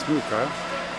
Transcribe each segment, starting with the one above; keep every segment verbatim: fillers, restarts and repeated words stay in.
Smooth, Kyle.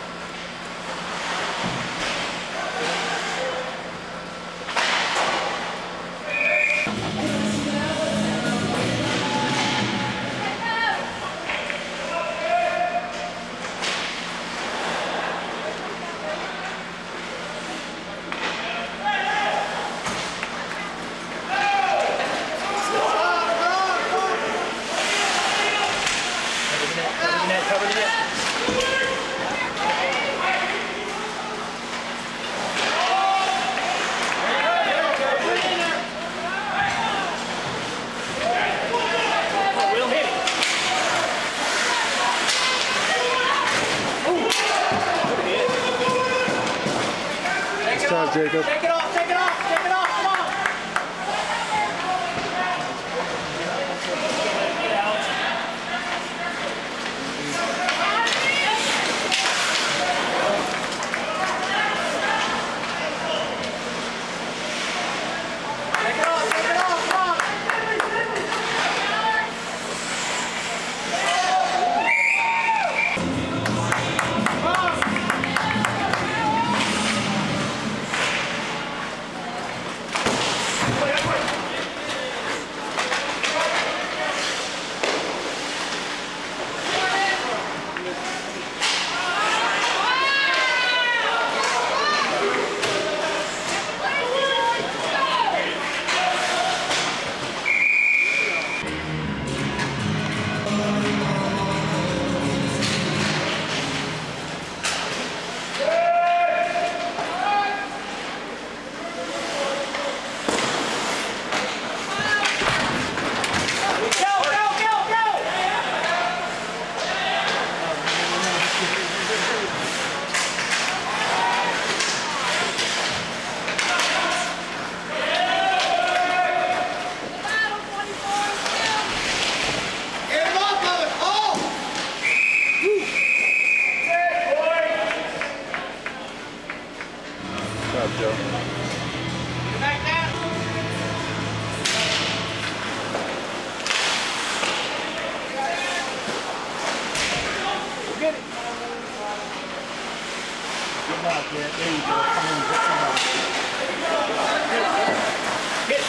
Nice job, Jacob. Take it off, take it off, take it off, come on! Take it off, take it off, come on! Joe. Get back down! Get it! Get back, yeah. There you go. Come on, get some help. Hit!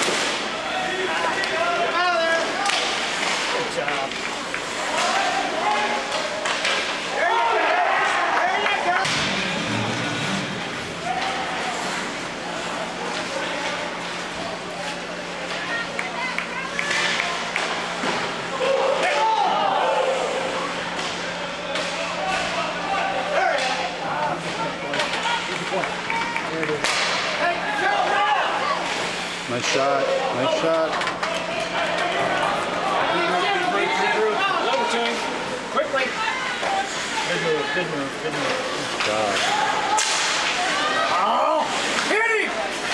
Get out of there! Good job. There you go! There you go! Nice shot. Nice shot. Quickly. Good move. Good move. Good move. Good job. Oh! Hit him!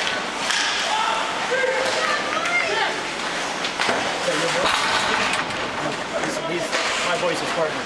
He's, he's my voice's partner.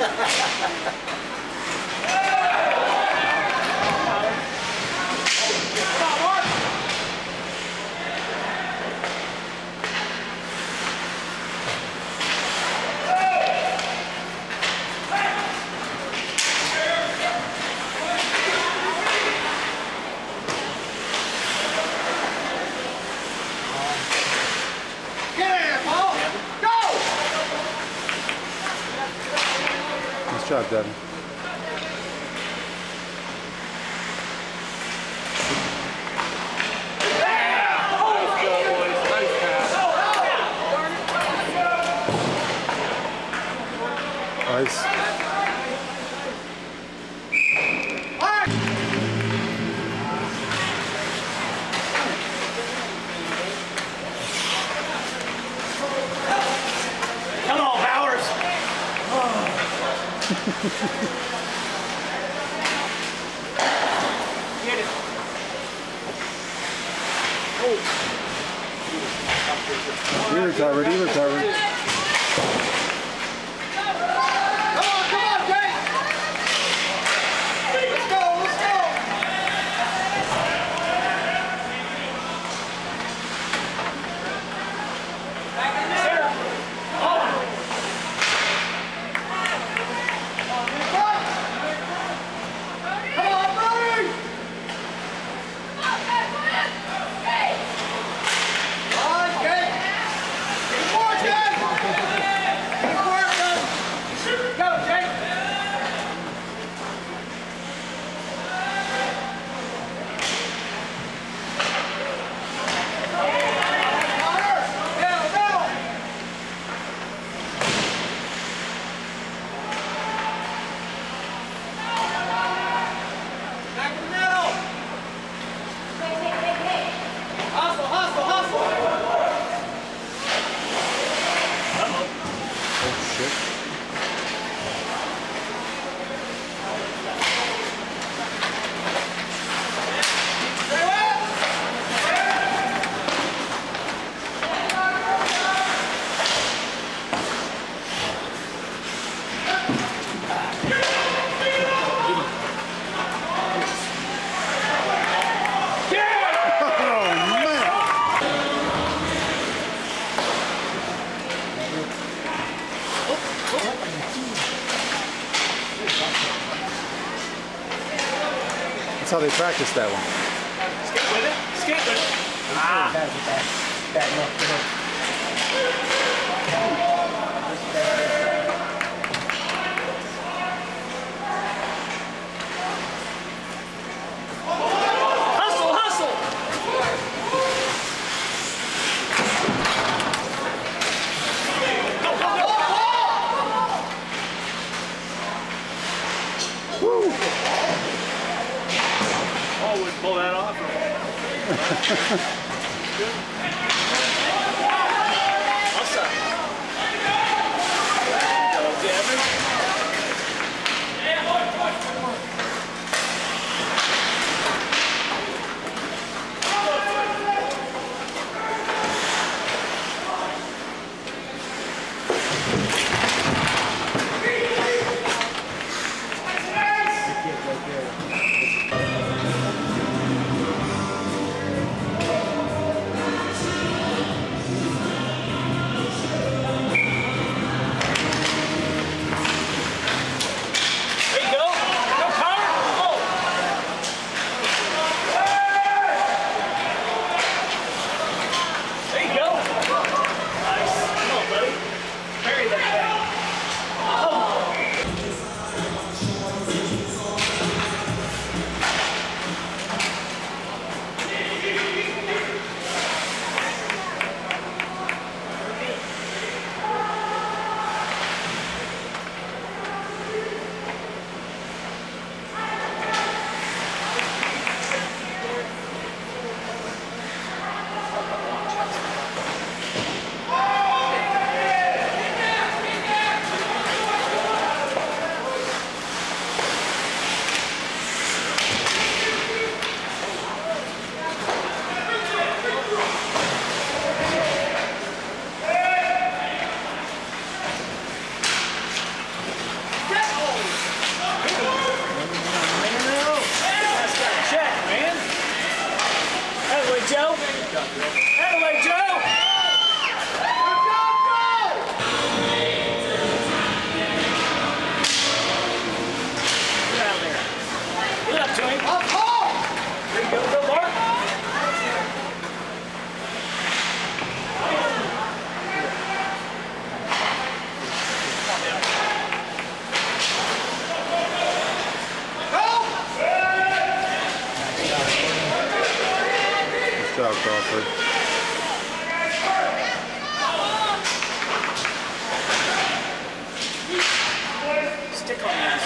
Nice job, Devin. Nice. Come on, Bowers! Get it. He recovered, he recovered. Come on, come on, Jake! Let's go, let's go! Back in there! Oh! how they practice that one. Skate with it. Skate with it. Ah. Bad, bad, bad enough for him. Hustle, hustle. Go, go, go. Woo! Oh, would pull that off. Awesome. Go, Devin. There you go. Go, Connor. Oh. There you go. Nice. Come on, buddy. Carry that thing. Check, man. That way, Joe. That way, Joe. Get out there. Get up to him. There you go. Go, Mark. Good job, Crawford. Stick on this.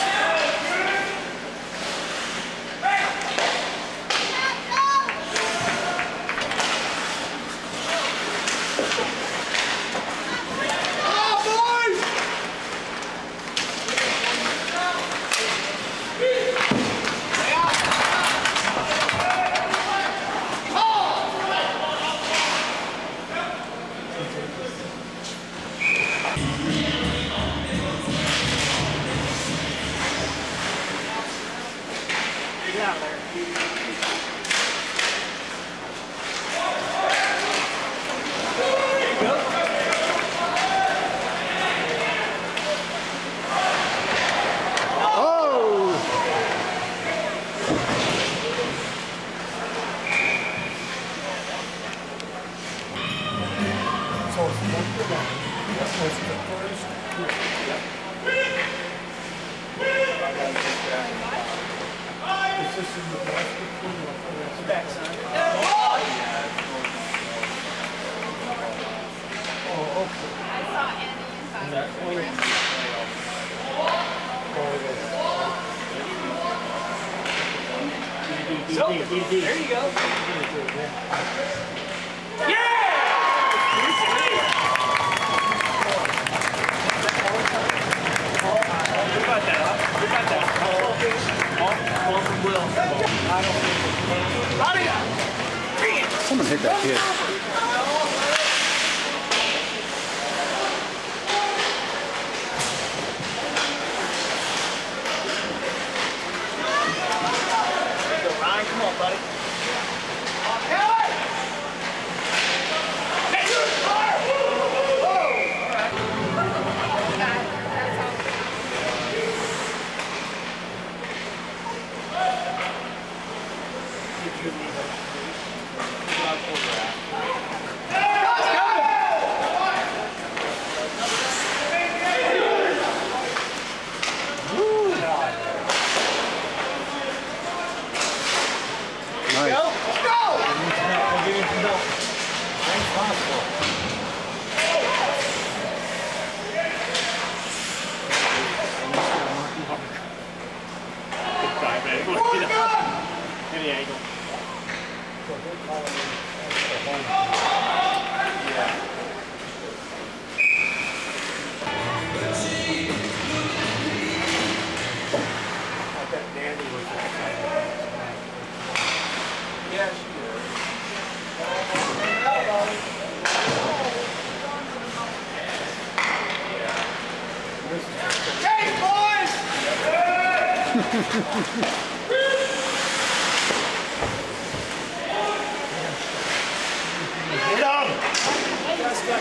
Get out of there. There you go. Oh! So it's not good. That's what's the first. It's just in the basket. Back, son. Oh, okay. I saw Andy inside. So, there you go. Yeah! We got that, huh? We got that. All, all from Will. Body up. Someone hit that kid. Go, Ryan. Come on, buddy. I bet Danny was Yeah, she is. Hey, boys! Get him! Let's go.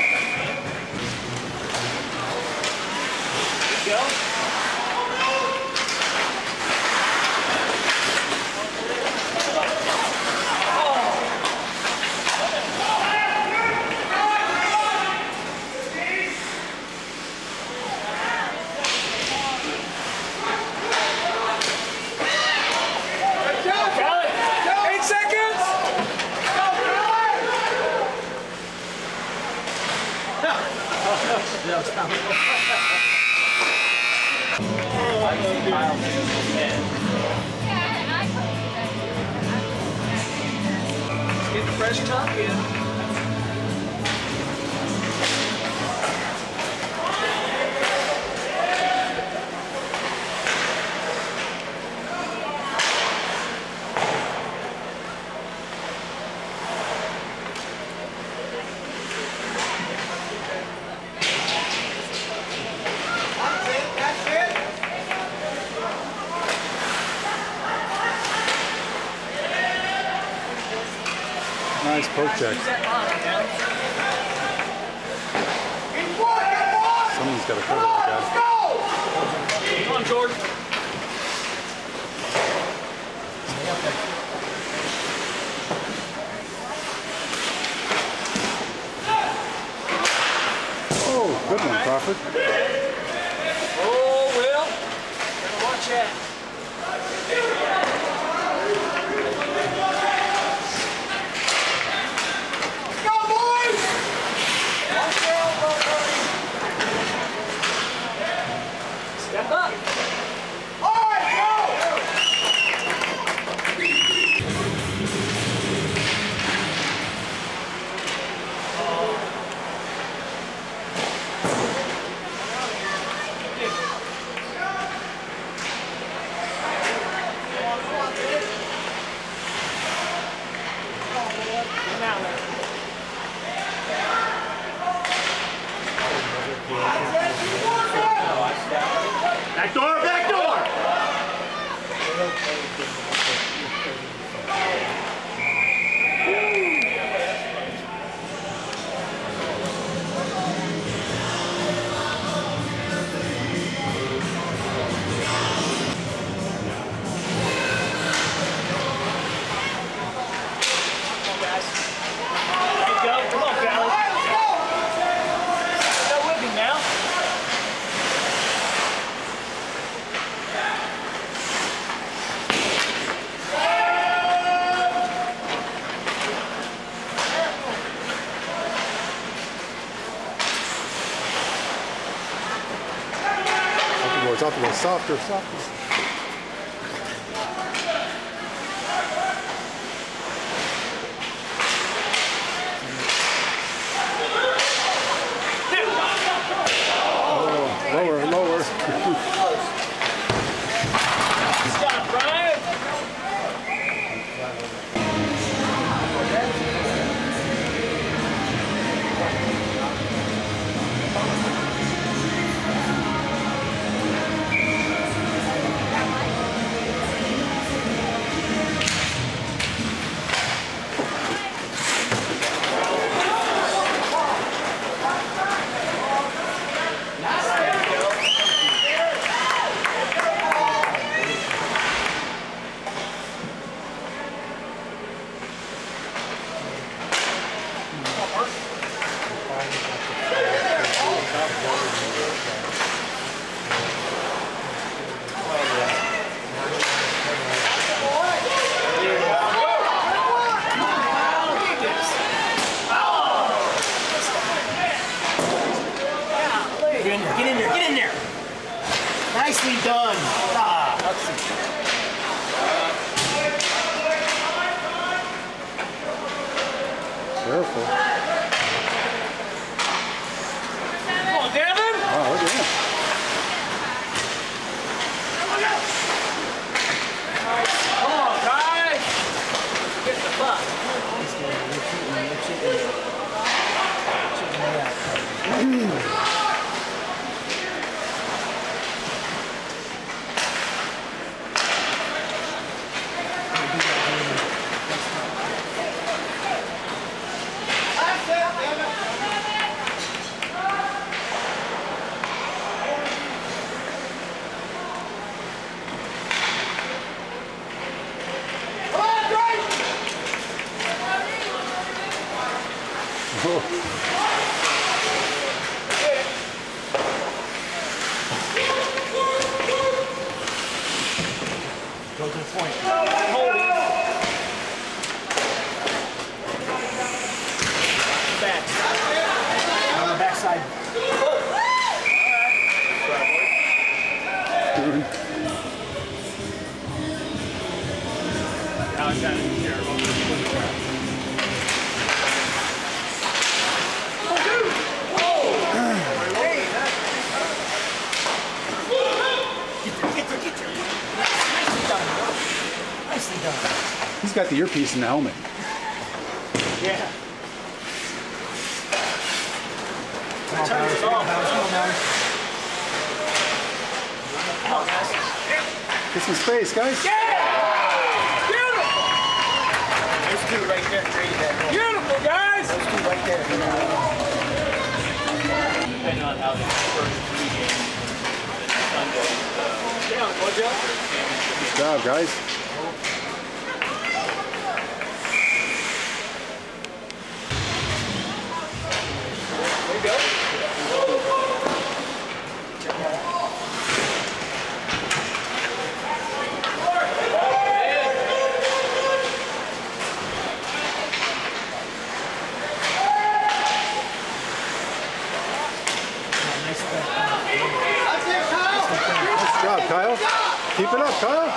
Go. Eight seconds! Get the fresh tuck in. Nice poke check. Someone's got to cover that guy. Come on, Jordan. Oh, good one, Crawford. Oh, Will. Better watch that. Step up. All right, go! Back door, back door! It's off to go softer, softer. Oh, lower, lower. Stop, Brian. Get in there, get in there, get in there! Nicely done! Ah. Careful. Come on, Devin! Wow, look at him. Come on, guys! Get the buck. Go to the point. Hold it. Back. On the backside. Now I got it here. Nicely done. He's got the earpiece in the helmet. Yeah. Come on, Turn Bowers. this Come on, off. Bowers. Come on, Bowers. Come on, guys. Get some space, guys. Yeah! Beautiful! Those two right there created that goal. Beautiful, guys! Those two right there. Depending on how the first three games Sunday, Down, go, Joe. Good job, guys. There you go. Nice stuff. Good job, Kyle. Keep it up, Kyle.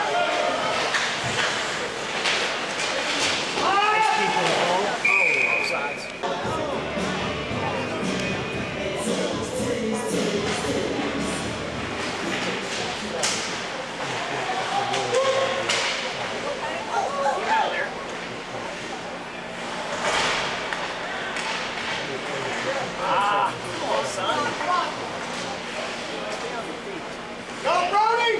Offsides. Get out of there. Ah, come on, son. Stay on your feet. Go, Brody!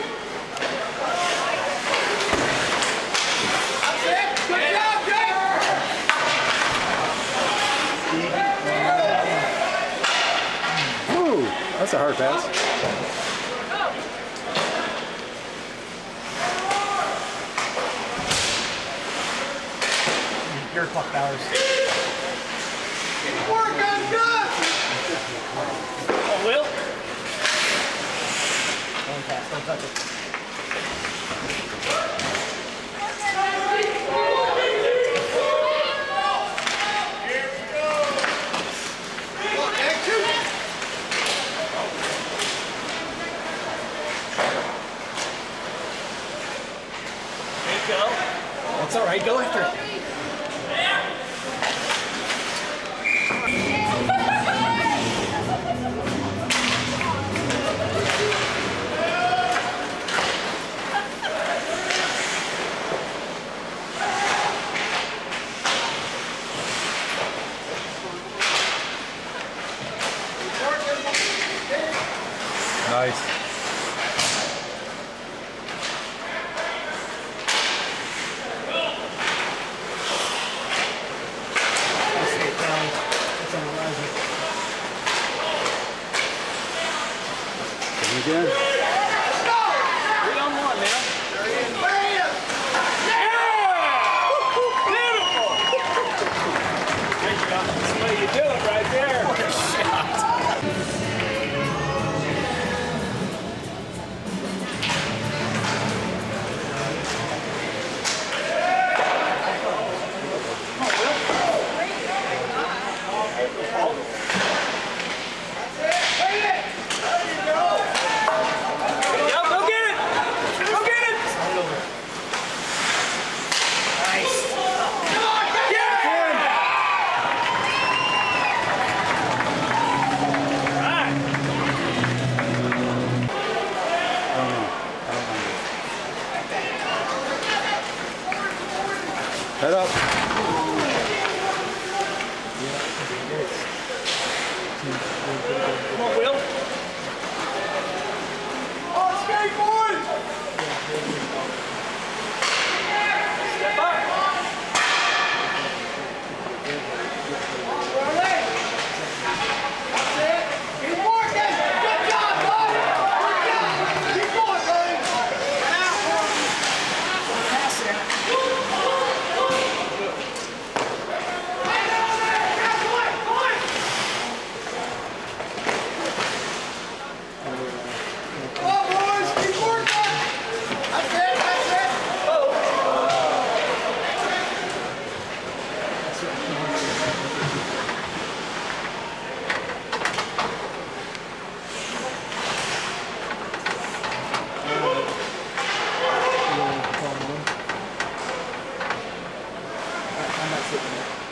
That's it! Good job, Jake! Woo! That's a hard pass. Your puck, Bowers. Work on good! Oh, Will? Don't pass. Don't touch it. Come on, Jake, shoot! There you go. That's all right. Go after it. Nice. Let's get down. It's on the riser. Again. Three on one now. Yeah! Beautiful! There you go. That's the way you do it right there. What a shot.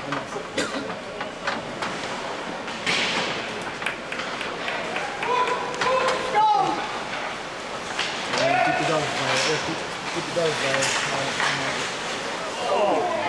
Keep the dogs by it. Keep, keep the dogs by it. Oh.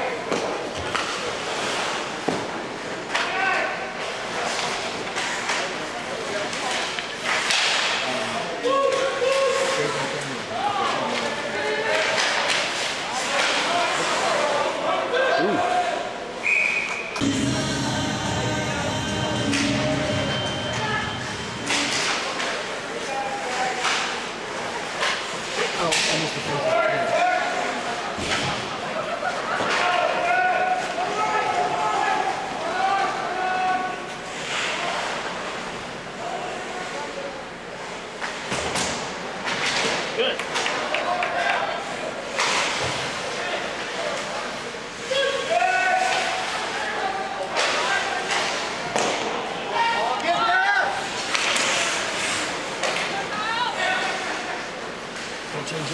Take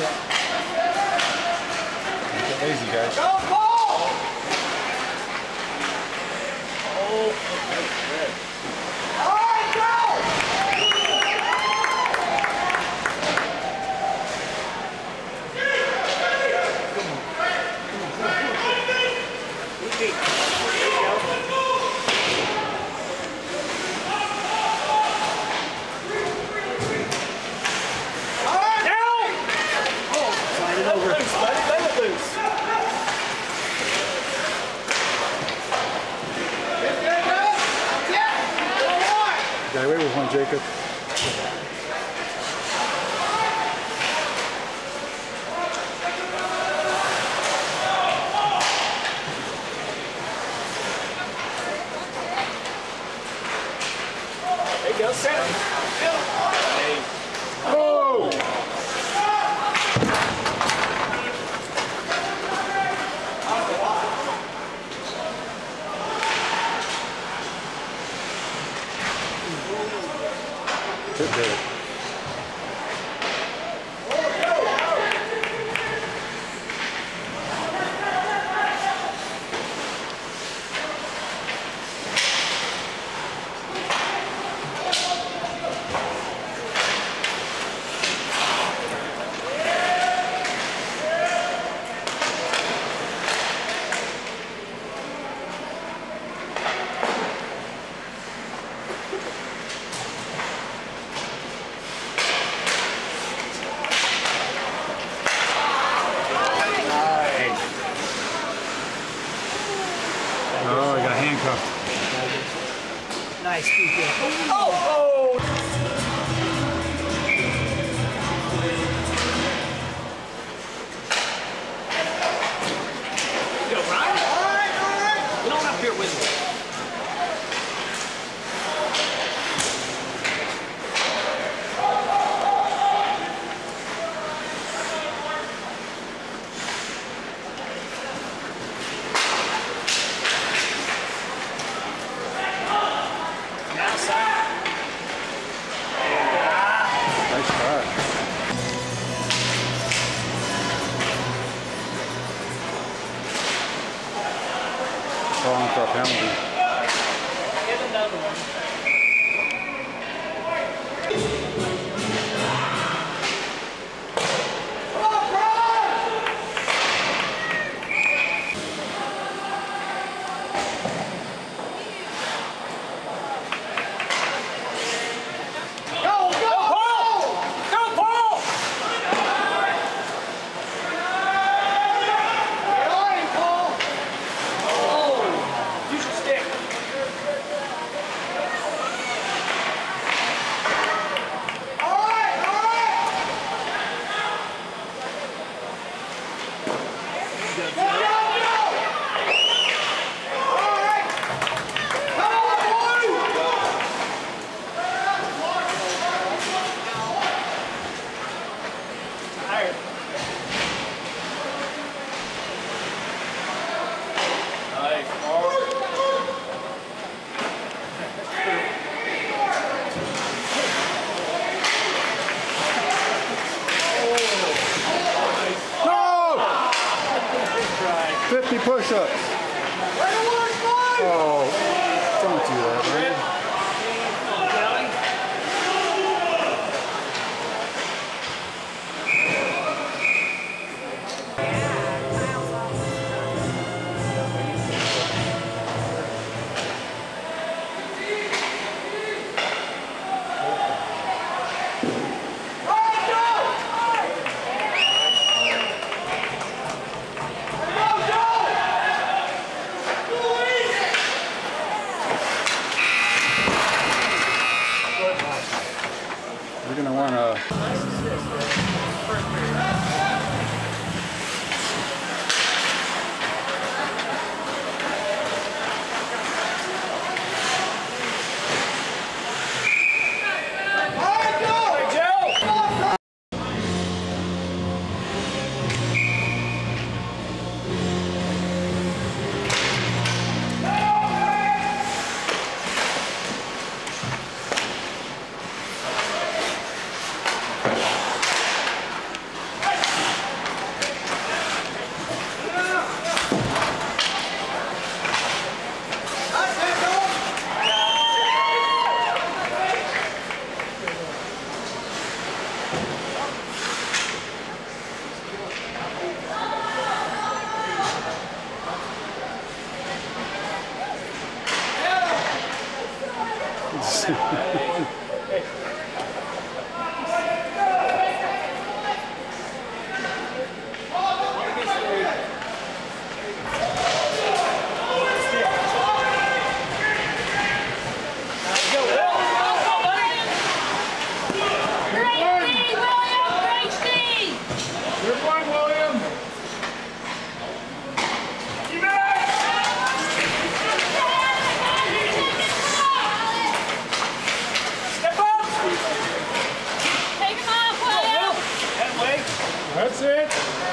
it easy, guys. Go, Paul! Oh, good. All right, go! Got away with one, Jacob. There you go, seven. Oh! Good hit. Oh, I got handcuffed. Nice, keep it. Oh, oh. Go, Ryan. All right, all right. Get on up here with me. Now, son. Nice shot. Calling for a penalty. Get another one. Go, go, Paul! Go, Paul! Get on him, Paul. Oh, use your stick. All right, all right. Go, go, go. All right. Come on, boys. Tired. Nice, Paul. No! fifty push-ups. Way to work, boys. We're gonna wanna. That's it.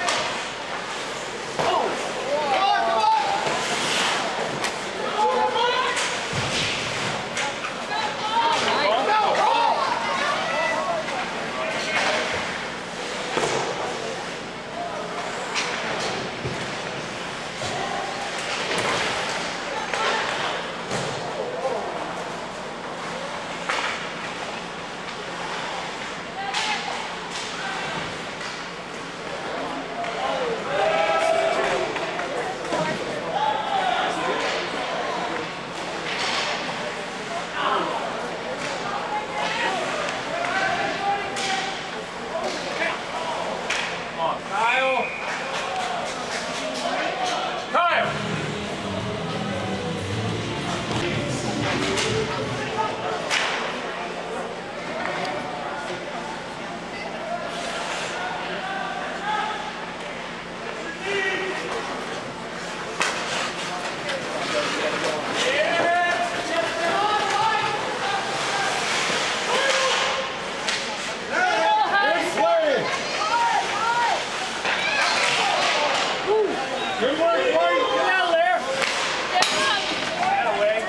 Good work, White. Get out of there. That way.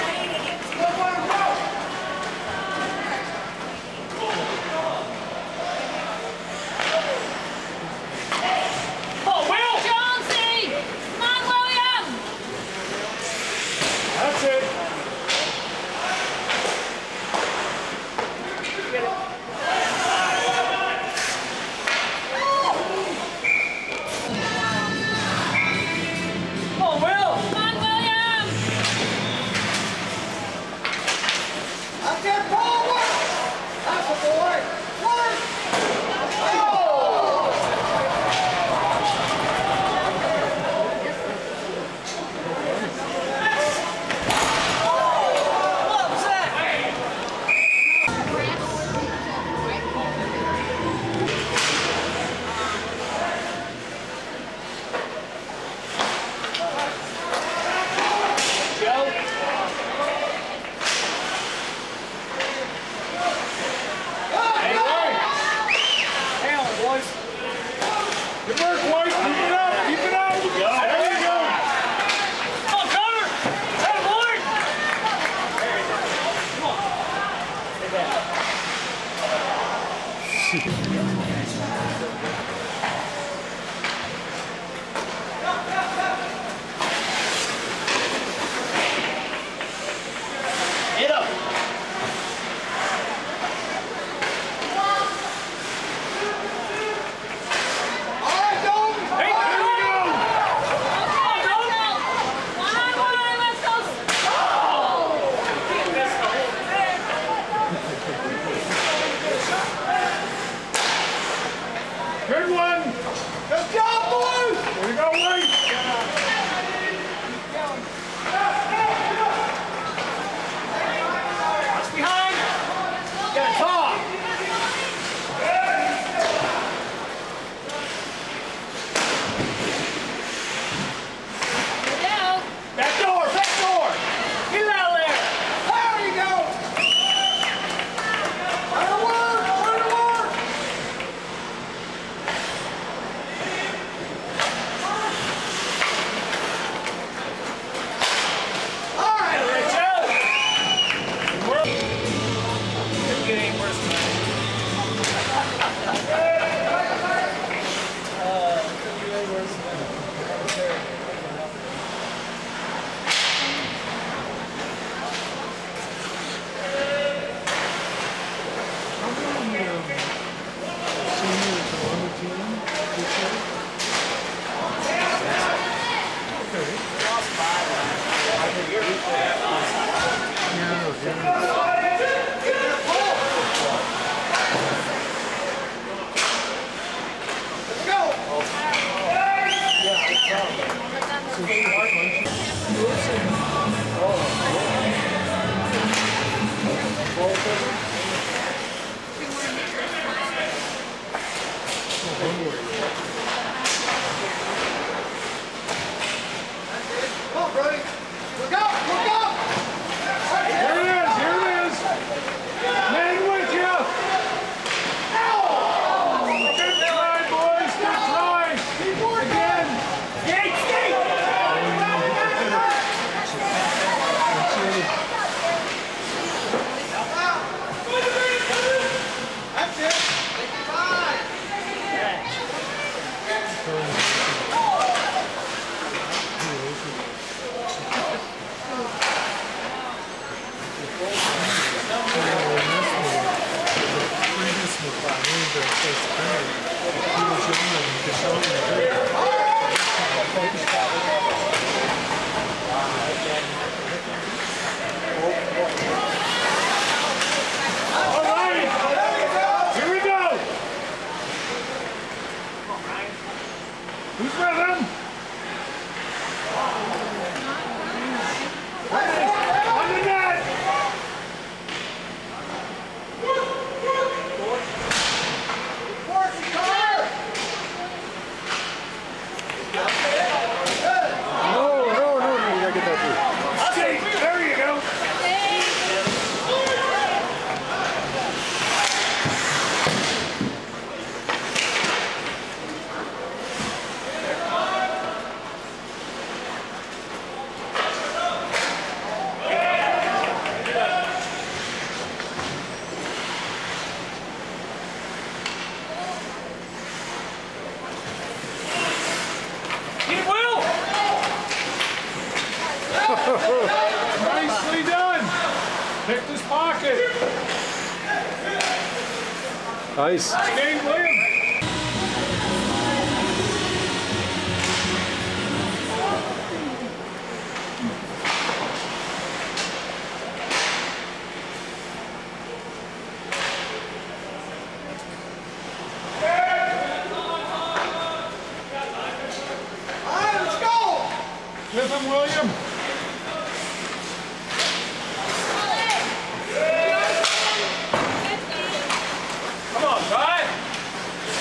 Oh, Will! Jonesy! Come on, William! That's it. Get it. Good work, White. Keep it up. Keep it up. There you go. There you go. Come on, Connor. Hey, boy. There you go. Come on. Get up. Come on, Brody. Look up, look up. Here it is, here it is. Man with you. Good try, boys. Good try. Again. Skate, skate. That's it. Fine. All right. Here we go. Who's with him? On the net. No, no, no, no, you gotta get that through. Skate. There you go. Get Will. Nicely done. Picked his pocket. Nice. Dave Williams. All right, let's go. With him, William. Come on, Ty.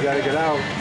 gotta get out.